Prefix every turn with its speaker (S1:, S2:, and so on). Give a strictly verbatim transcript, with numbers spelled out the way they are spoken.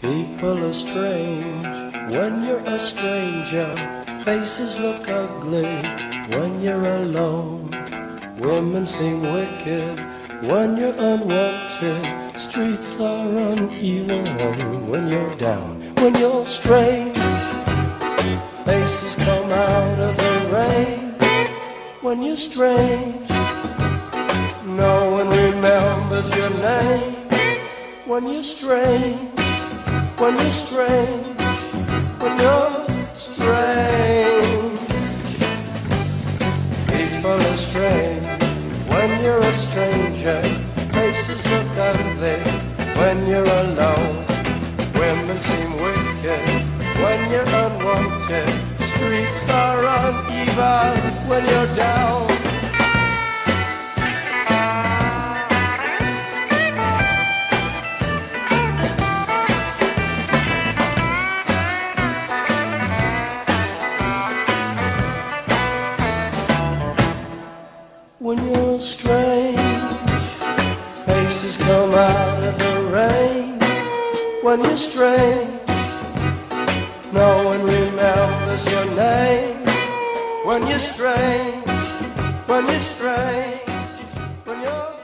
S1: People are strange when you're a stranger. Faces look ugly when you're alone. Women seem wicked when you're unwanted. Streets are uneven when you're down. When you're strange, faces come out of the rain. When you're strange, no one remembers your name. When you're strange, when you're strange, when you're strange. People are strange when you're a stranger. Faces look ugly when you're alone. Women seem wicked when you're unwanted. Streets are uneven when you're down. When you're strange, faces come out of the rain. When you're strange, no one remembers your name. When you're strange, when you're strange, when you're